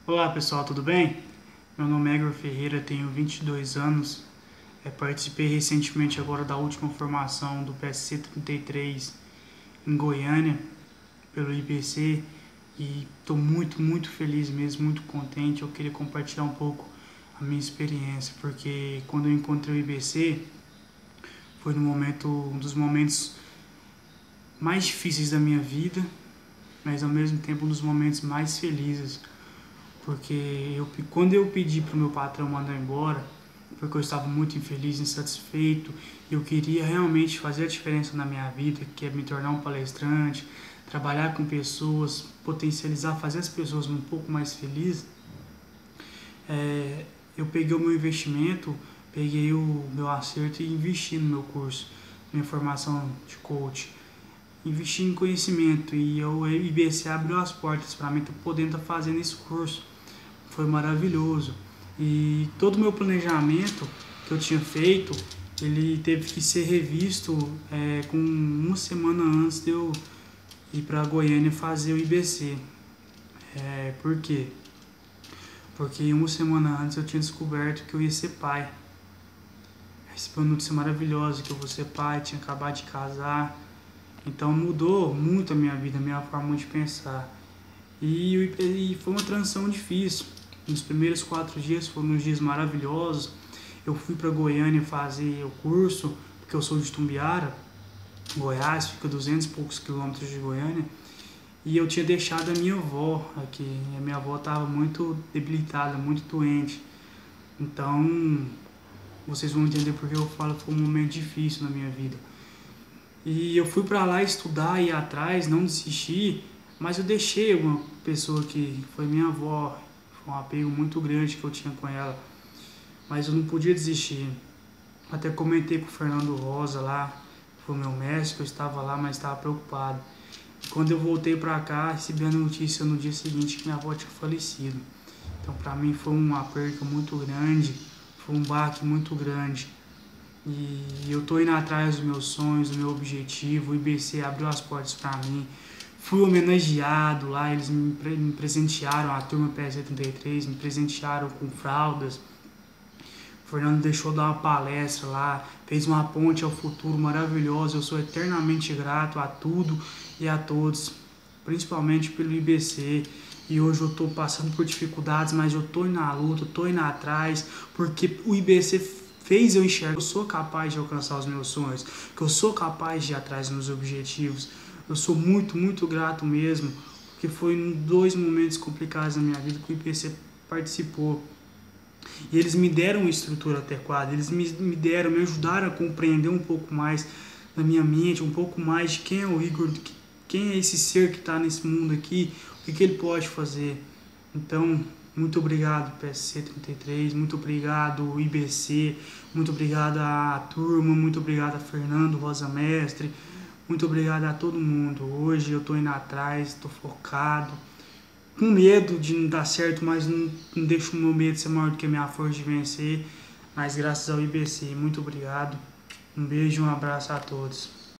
Olá pessoal, tudo bem? Meu nome é Igor Ferreira, tenho 22 anos. Participei recentemente agora da última formação do PSC 33 em Goiânia, pelo IBC, e estou muito feliz mesmo, muito contente. Eu queria compartilhar um pouco a minha experiência, porque quando eu encontrei o IBC, foi um dos momentos mais difíceis da minha vida, mas ao mesmo tempo um dos momentos mais felizes. Porque quando eu pedi para o meu patrão mandar embora, porque eu estava muito infeliz, insatisfeito, eu queria realmente fazer a diferença na minha vida, que é me tornar um palestrante, trabalhar com pessoas, potencializar, fazer as pessoas um pouco mais felizes. Eu peguei o meu investimento, peguei o meu acerto e investi no meu curso, minha formação de coach. Investi em conhecimento e o IBC abriu as portas para mim, estar podendo estar fazendo esse curso. Foi maravilhoso. E todo o meu planejamento que eu tinha feito, ele teve que ser revisto com uma semana antes de eu ir para Goiânia fazer o IBC. Por quê? Porque uma semana antes eu tinha descoberto que eu ia ser pai. Recebi uma notícia maravilhosa que eu vou ser pai, tinha acabado de casar. Então mudou muito a minha vida, a minha forma de pensar. E foi uma transição difícil. Nos primeiros 4 dias foram uns dias maravilhosos. Eu fui para Goiânia fazer o curso, porque eu sou de Tumbiara, Goiás, fica 200 e poucos quilômetros de Goiânia. E eu tinha deixado a minha avó aqui. A minha avó estava muito debilitada, muito doente. Então, vocês vão entender porque eu falo que foi um momento difícil na minha vida. E eu fui para lá estudar, ir atrás, não desistir, mas eu deixei uma pessoa que foi minha avó, foi um apego muito grande que eu tinha com ela, mas eu não podia desistir. Até comentei com o Fernando Rosa lá, que foi meu mestre, que eu estava lá, mas estava preocupado. E quando eu voltei para cá, recebi a notícia no dia seguinte que minha avó tinha falecido. Então para mim foi uma perca muito grande, foi um baque muito grande. E eu tô indo atrás dos meus sonhos, do meu objetivo. O IBC abriu as portas para mim. Fui homenageado lá, eles me presentearam, a turma PS83, me presentearam com fraldas. O Fernando deixou dar uma palestra lá, fez uma ponte ao futuro maravilhosa. Eu sou eternamente grato a tudo e a todos, principalmente pelo IBC. E hoje eu estou passando por dificuldades, mas eu estou indo na luta, estou indo atrás, porque o IBC fez eu enxergar que eu sou capaz de alcançar os meus sonhos, que eu sou capaz de ir atrás dos meus objetivos. Eu sou muito grato mesmo, porque foi em 2 momentos complicados na minha vida que o IPC participou. E eles me deram uma estrutura adequada, eles me ajudaram a compreender um pouco mais da minha mente, um pouco mais de quem é o Igor, quem é esse ser que está nesse mundo aqui, o que ele pode fazer. Então, muito obrigado PSC 33, muito obrigado IBC, muito obrigado à turma, muito obrigado a Fernando Rosa Mestre, muito obrigado a todo mundo. Hoje eu estou indo atrás, estou focado, com medo de não dar certo, mas não deixo o meu medo ser maior do que a minha força de vencer. Mas graças ao IBC, muito obrigado. Um beijo e um abraço a todos.